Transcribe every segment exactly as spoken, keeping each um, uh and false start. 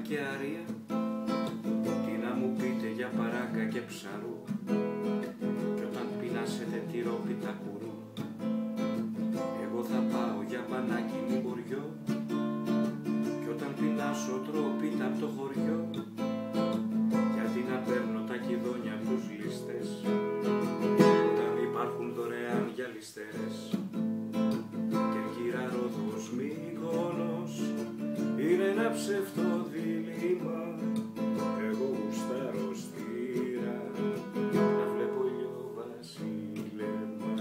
και αρία, τι να μου πείτε για παράκα και ψαρού, κι όταν πεινάσετε τυρόπιτα κουρού, εγώ θα πάω για μπανάκι λιμποριό, κι όταν πεινάσω τρόπιτα απ' το χωριό, γιατί να παίρνω τα κηδόνια απ' τους ληστές, όταν υπάρχουν δωρεάν γυαλιστερές. Κέρκυρα, Ρόδος, Μύκονος είναι ένα ψευτό δίλημμα, εγώ γουστάρω στήρα να βλέπω ηλιοβασίλεμα.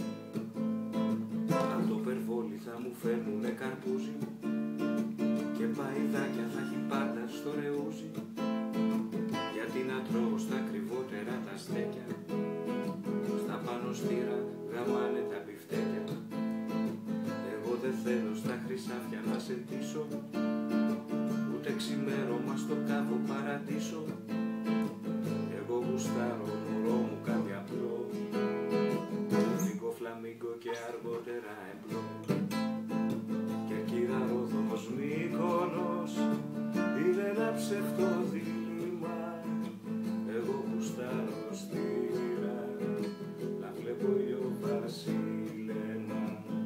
Αν το περβόλι θα μου φέρνουνε καρπούζι και παϊδάκια θα έχει πάντα στο ρεούζι, γιατί να τρώω στα ακριβότερα τα στέκια, στα πάνω στήρα γαμάνε τα μπιφτέκια. Εγώ δεν θέλω στα χρυσάφια να σε ντύσω, ούτε ξημέρωμα στο κάβο παραντήσω. Εγώ γουστάρω μωρό μου κάτι απλό, μουσικό φλαμίγκο και αργότερα εμπλό. Κέρκυρα, Ρόδος, Μύκονος είναι ένα ψευτό δίλημμα, εγώ γουστάρω στήρα να βλέπω ηλιοβασίλεμα.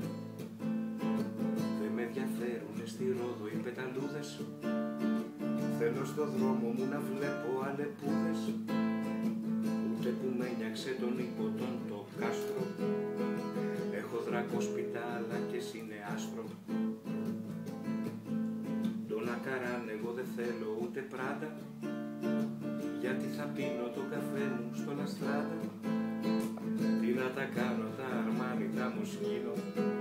Δεν με ενδιαφέρουνε στη Ρόδο οι πεταλούδες, θέλω στο δρόμο μου να βλέπω αλεπούδες, ούτε που με νιάξε τον υποτόν το κάστρο, έχω δρακόσπιτα αλλά και συνεάστρο. Ντόνα Καράν εγώ δεν θέλω ούτε Πράτα, γιατί θα πίνω το καφέ μου στο Λαστράτα. Τι να τα κάνω τα Αρμάνι, τα Μοσκίνο,